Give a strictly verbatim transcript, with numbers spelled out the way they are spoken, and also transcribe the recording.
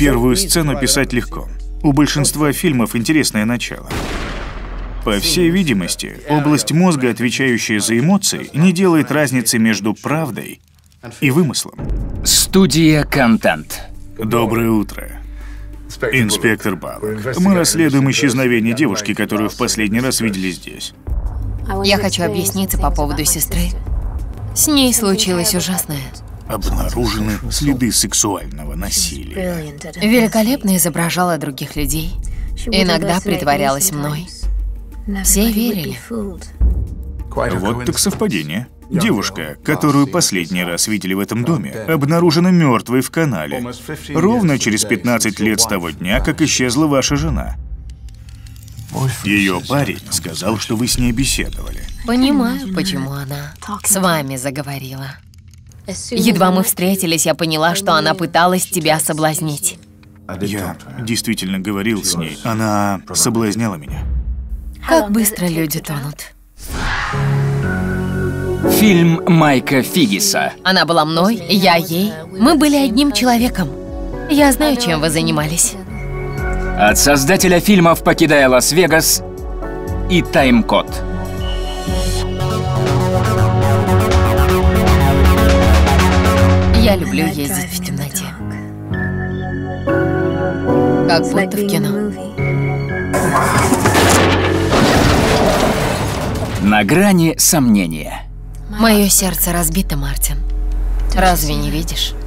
Первую сцену писать легко. У большинства фильмов интересное начало. По всей видимости, область мозга, отвечающая за эмоции, не делает разницы между правдой и вымыслом. Студия «Контент». Доброе утро. Инспектор Баллок. Мы расследуем исчезновение девушки, которую в последний раз видели здесь. Я хочу объясниться по поводу сестры. С ней случилось ужасное. Обнаружены следы сексуального насилия. Великолепно изображала других людей. Иногда притворялась мной. Все верили. Вот так совпадение. Девушка, которую последний раз видели в этом доме, обнаружена мертвой в канале. Ровно через пятнадцать лет с того дня, как исчезла ваша жена. Ее парень сказал, что вы с ней беседовали. Понимаю, почему она с вами заговорила. Едва мы встретились, я поняла, что она пыталась тебя соблазнить. Я действительно говорил с ней. Она соблазняла меня. Как быстро люди тонут. Фильм Майка Фигиса. Она была мной, я ей. Мы были одним человеком. Я знаю, чем вы занимались. От создателя фильмов «Покидая Лас-Вегас» и «Тайм-код». Я люблю ездить в темноте. Как будто в кино. На грани сомнения. Мое сердце разбито, Мартин. Разве не видишь?